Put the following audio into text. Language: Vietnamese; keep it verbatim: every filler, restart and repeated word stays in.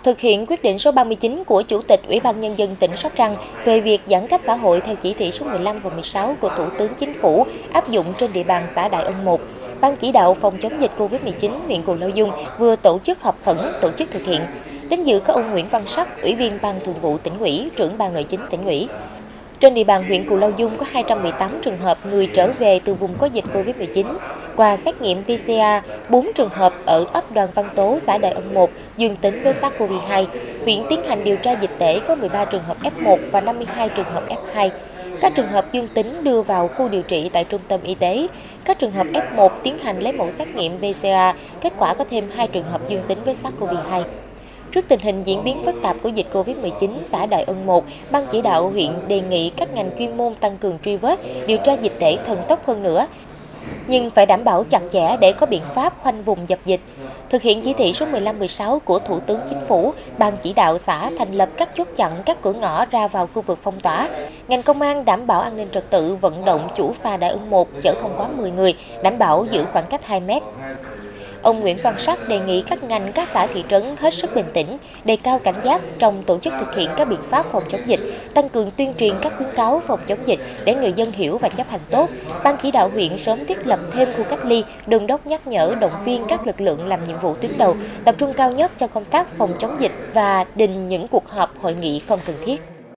Thực hiện quyết định số ba mươi chín của Chủ tịch Ủy ban Nhân dân tỉnh Sóc Trăng về việc giãn cách xã hội theo chỉ thị số mười lăm và mười sáu của Thủ tướng Chính phủ áp dụng trên địa bàn xã Đại Ân một, Ban chỉ đạo phòng chống dịch Covid mười chín huyện Cù Lao Dung vừa tổ chức họp khẩn tổ chức thực hiện. Đến dự có ông Nguyễn Văn Sắc, Ủy viên Ban Thường vụ Tỉnh ủy, trưởng Ban Nội chính Tỉnh ủy. Trên địa bàn huyện Cù Lao Dung có hai trăm mười tám trường hợp người trở về từ vùng có dịch Covid mười chín. Qua xét nghiệm pê xê rờ, bốn trường hợp ở ấp Đoàn Văn Tố, xã Đại Ân một dương tính với SARS-xê o vê hai. Huyện tiến hành điều tra dịch tễ có mười ba trường hợp ép một và năm mươi hai trường hợp ép hai. Các trường hợp dương tính đưa vào khu điều trị tại trung tâm y tế. Các trường hợp ép một tiến hành lấy mẫu xét nghiệm pê xê rờ, kết quả có thêm hai trường hợp dương tính với SARS-xê o vê hai. Trước tình hình diễn biến phức tạp của dịch Covid mười chín, xã Đại Ân một, Ban chỉ đạo huyện đề nghị các ngành chuyên môn tăng cường truy vết, điều tra dịch tễ thần tốc hơn nữa, nhưng phải đảm bảo chặt chẽ để có biện pháp khoanh vùng dập dịch. Thực hiện chỉ thị số mười lăm mười sáu của Thủ tướng Chính phủ, Ban chỉ đạo xã thành lập các chốt chặn các cửa ngõ ra vào khu vực phong tỏa. Ngành công an đảm bảo an ninh trật tự, vận động chủ phà Đại Ân một chở không quá mười người, đảm bảo giữ khoảng cách hai mét. Ông Nguyễn Văn Sắc đề nghị các ngành, các xã thị trấn hết sức bình tĩnh, đề cao cảnh giác trong tổ chức thực hiện các biện pháp phòng chống dịch, tăng cường tuyên truyền các khuyến cáo phòng chống dịch để người dân hiểu và chấp hành tốt. Ban chỉ đạo huyện sớm thiết lập thêm khu cách ly, đôn đốc nhắc nhở, động viên các lực lượng làm nhiệm vụ tuyến đầu, tập trung cao nhất cho công tác phòng chống dịch và đình những cuộc họp, hội nghị không cần thiết.